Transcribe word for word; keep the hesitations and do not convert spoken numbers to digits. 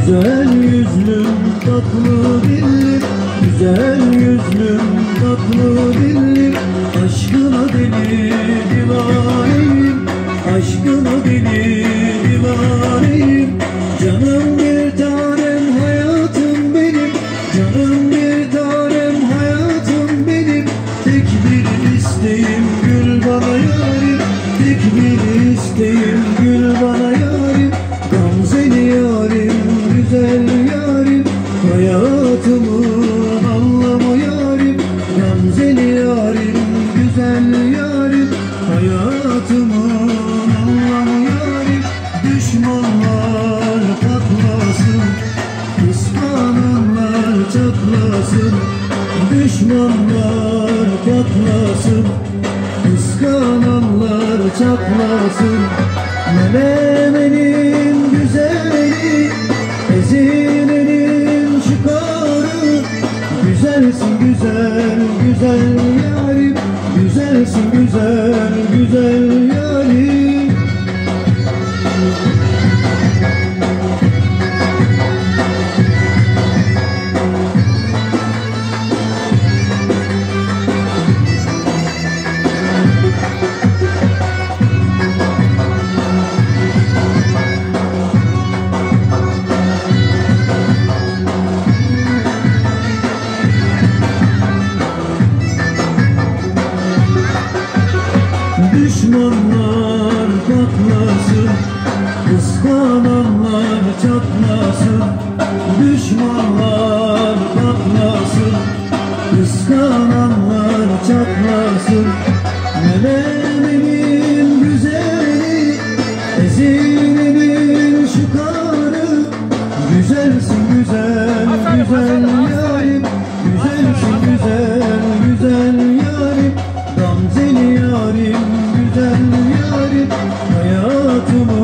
Güzel yüzlüm, tatlı dillim, güzel yüzlüm, tatlı dillim, aşkına deli divaneyim, aşkına deli divaneyim. Canım bir tanem, hayatım benim, canım bir tanem, hayatım benim. Tek bir isteğim gül bana yarim, tek bir isteğim gül bana yarim. Gamzeli yarim, güzel yarim, hayatımın anlamı yarim. Gamzeli yarim, güzel yarim, hayatımın anlamı yarim. Düşmanlar patlasın, kıskananlar çatlasın. Düşmanlar patlasın, kıskananlar çatlasın. Melemenin güzeli, ezilenin çıkarı. Güzelsin güzel, güzel yarim, güzelsin güzel, güzel yarim. Düşmanlar patlasın, kıskananlar çatlasın. Düşmanlar patlasın, kıskananlar çatlasın. Melemenin güzeli, ezilenin çıkarı. Güzelsin güzel, güzel yarim, güzelsin güzel, güzel yarim. Gamzeli yarim, güzel yarim, hayatımı